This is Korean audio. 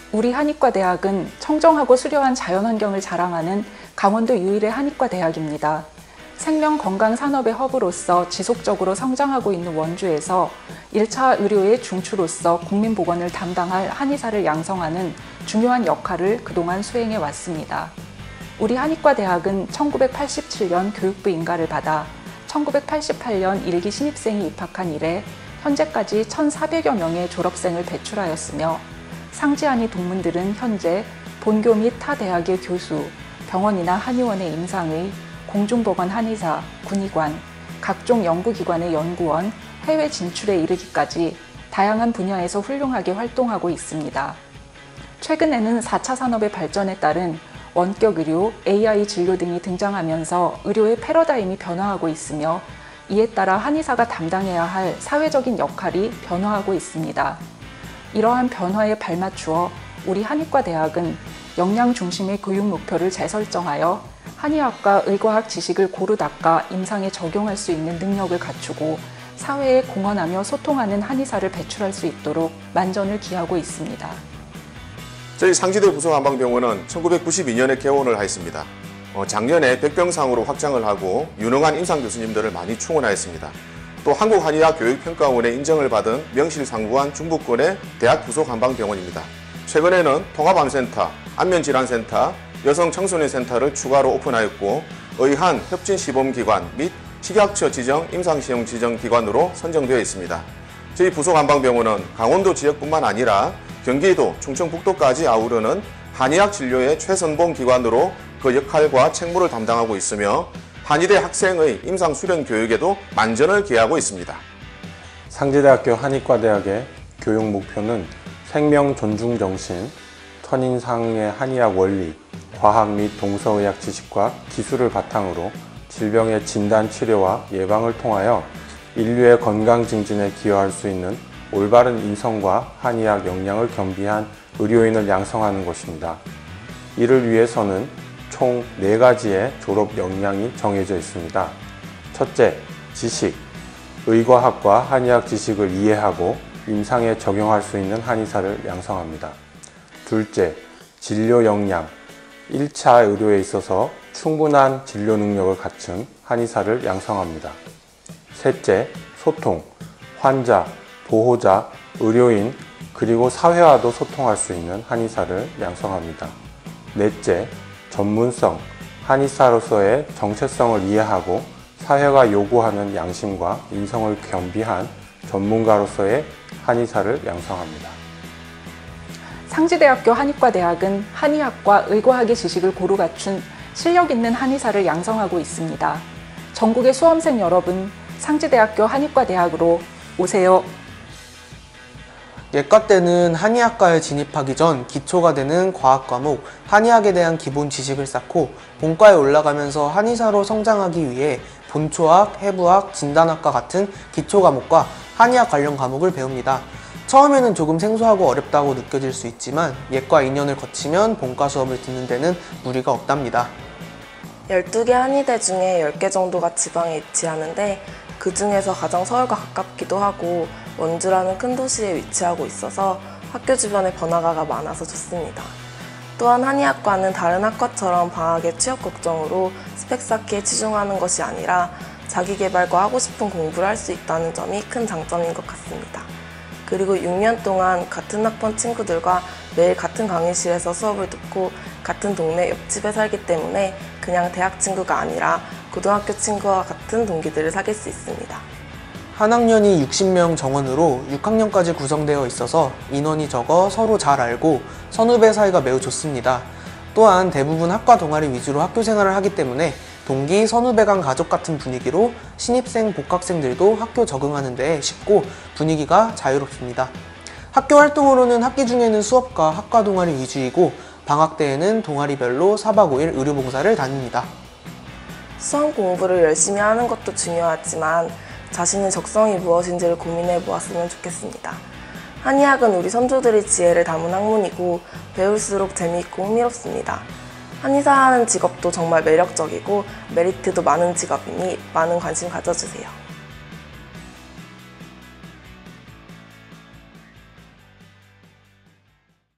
우리 한의과대학은 청정하고 수려한 자연환경을 자랑하는 강원도 유일의 한의과대학입니다. 생명건강산업의 허브로서 지속적으로 성장하고 있는 원주에서 1차 의료의 중추로서 국민보건을 담당할 한의사를 양성하는 중요한 역할을 그동안 수행해 왔습니다. 우리 한의과대학은 1987년 교육부 인가를 받아 1988년 1기 신입생이 입학한 이래 현재까지 1,400여 명의 졸업생을 배출하였으며 상지한의 동문들은 현재 본교 및 타 대학의 교수, 병원이나 한의원의 임상의, 공중보건 한의사, 군의관, 각종 연구기관의 연구원, 해외 진출에 이르기까지 다양한 분야에서 훌륭하게 활동하고 있습니다. 최근에는 4차 산업의 발전에 따른 원격 의료, AI 진료 등이 등장하면서 의료의 패러다임이 변화하고 있으며 이에 따라 한의사가 담당해야 할 사회적인 역할이 변화하고 있습니다. 이러한 변화에 발맞추어 우리 한의과대학은 역량 중심의 교육 목표를 재설정하여 한의학과 의과학 지식을 고루 닦아 임상에 적용할 수 있는 능력을 갖추고 사회에 공헌하며 소통하는 한의사를 배출할 수 있도록 만전을 기하고 있습니다. 저희 상지대 부속한방병원은 1992년에 개원을 하였습니다. 작년에 100병상으로 확장을 하고 유능한 임상 교수님들을 많이 충원하였습니다. 또 한국한의학 교육평가원의 인정을 받은 명실상부한 중부권의 대학 부속한방병원입니다. 최근에는 통합암센터, 안면질환센터, 여성청소년센터를 추가로 오픈하였고 의한 협진시범기관 및 식약처 지정 임상시험 지정기관으로 선정되어 있습니다. 저희 부속한방병원은 강원도 지역뿐만 아니라 경기도, 충청북도까지 아우르는 한의학 진료의 최선봉 기관으로 그 역할과 책무를 담당하고 있으며 한의대 학생의 임상 수련 교육에도 만전을 기하고 있습니다. 상지대학교 한의과대학의 교육 목표는 생명 존중 정신, 선인상의 한의학 원리, 과학 및 동서의학 지식과 기술을 바탕으로 질병의 진단, 치료와 예방을 통하여 인류의 건강 증진에 기여할 수 있는 올바른 인성과 한의학 역량을 겸비한 의료인을 양성하는 것입니다. 이를 위해서는 총 4가지의 졸업 역량이 정해져 있습니다. 첫째, 지식. 의과학과 한의학 지식을 이해하고 임상에 적용할 수 있는 한의사를 양성합니다. 둘째, 진료 역량. 1차 의료에 있어서 충분한 진료 능력을 갖춘 한의사를 양성합니다. 셋째, 소통. 환자, 보호자, 의료인, 그리고 사회와도 소통할 수 있는 한의사를 양성합니다. 넷째, 전문성. 한의사로서의 정체성을 이해하고 사회가 요구하는 양심과 인성을 겸비한 전문가로서의 한의사를 양성합니다. 상지대학교 한의과대학은 한의학과 의과학의 지식을 고루 갖춘 실력 있는 한의사를 양성하고 있습니다. 전국의 수험생 여러분, 상지대학교 한의과대학으로 오세요. 예과 때는 한의학과에 진입하기 전 기초가 되는 과학 과목 한의학에 대한 기본 지식을 쌓고 본과에 올라가면서 한의사로 성장하기 위해 본초학, 해부학, 진단학과 같은 기초 과목과 한의학 관련 과목을 배웁니다. 처음에는 조금 생소하고 어렵다고 느껴질 수 있지만 예과 2년을 거치면 본과 수업을 듣는 데는 무리가 없답니다. 12개 한의대 중에 10개 정도가 지방에 위치하는데 그 중에서 가장 서울과 가깝기도 하고 원주라는 큰 도시에 위치하고 있어서 학교 주변에 번화가가 많아서 좋습니다. 또한 한의학과는 다른 학과처럼 방학의 취업 걱정으로 스펙 쌓기에 치중하는 것이 아니라 자기계발과 하고 싶은 공부를 할 수 있다는 점이 큰 장점인 것 같습니다. 그리고 6년 동안 같은 학번 친구들과 매일 같은 강의실에서 수업을 듣고 같은 동네 옆집에 살기 때문에 그냥 대학 친구가 아니라 고등학교 친구와 같은 동기들을 사귈 수 있습니다. 한 학년이 60명 정원으로 6학년까지 구성되어 있어서 인원이 적어 서로 잘 알고 선후배 사이가 매우 좋습니다. 또한 대부분 학과 동아리 위주로 학교 생활을 하기 때문에 동기, 선후배 간 가족 같은 분위기로 신입생, 복학생들도 학교 적응하는 데 쉽고 분위기가 자유롭습니다. 학교 활동으로는 학기 중에는 수업과 학과 동아리 위주이고 방학 때에는 동아리별로 4박 5일 의료봉사를 다닙니다. 수험 공부를 열심히 하는 것도 중요하지만 자신의 적성이 무엇인지를 고민해 보았으면 좋겠습니다. 한의학은 우리 선조들의 지혜를 담은 학문이고 배울수록 재미있고 흥미롭습니다. 한의사 하는 직업도 정말 매력적이고 메리트도 많은 직업이니 많은 관심 가져주세요.